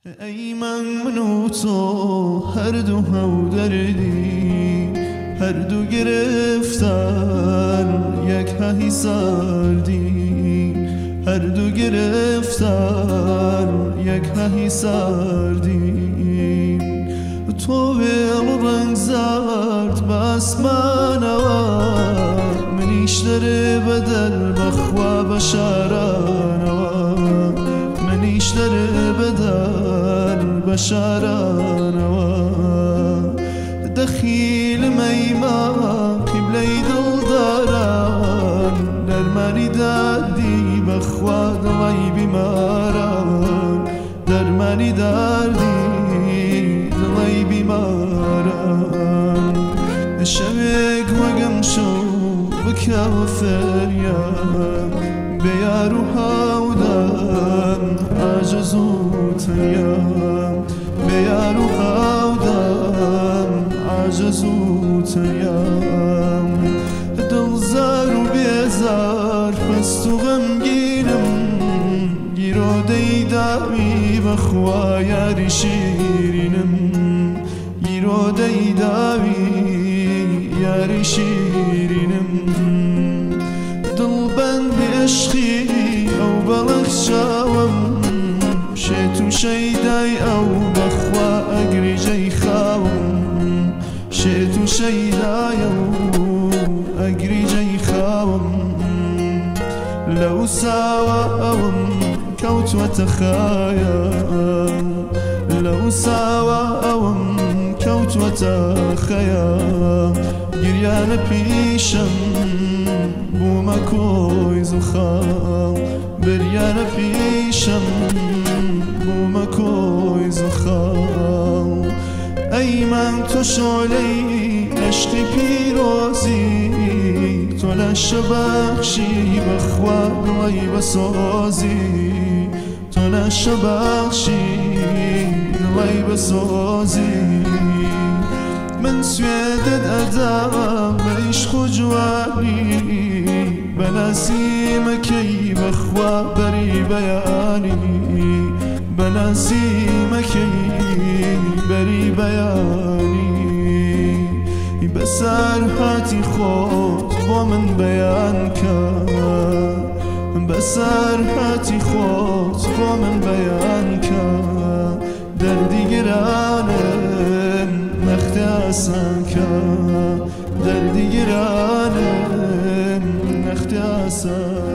ای من و تو هر دو هودردی، هر دو گرفتار یک هی سردی، هر دو گرفتار یک هی سردی. تو به رنگ زرد بس من منیش داره بدل بخوا بشارانوا، منیش داره بدل بشارانوا. دخیل میمان قبله دل داران، درمانی دردی بخوا دلای بیماران، درمانی دردی دلای بیماران. شبک وگم شو بکه و فریاد، بیار و هودن عجز و تیام، بیار و هودن عجز و تیام. دل زار و بیزار پست و غمگینم، گیرو دیداوی بخوا یاری شیرینم، گیرو دیداوی یاری شیرینم. دل بند عشقی او بلغ شاوم، شیت و شیدای او بخوا اگری جی خاوم، شیت و شیدای او اگری جی خاوم. لو ساوا اوم كوت وتخايا، لو ساوا اوم كوت وتخايا. گریان پیشم بوما کوی زخام، بریان پیشم بوما کوی زخام. ای من تو شعله عشق پیروزی، تو نشه بخشی بخوا دلای بسازی، تو نشه بخشی دلای بسازی. من سویدت ادام به عشق و جوانی، به نسیمکی بخوا بری بیانی، به نسیمکی بری بیانی. به سرحتی خود با من بیان کن، به سرحتی خود با من بیان کن. دردی گرانم نخت آسان کن، دردی گرانم نخت آسان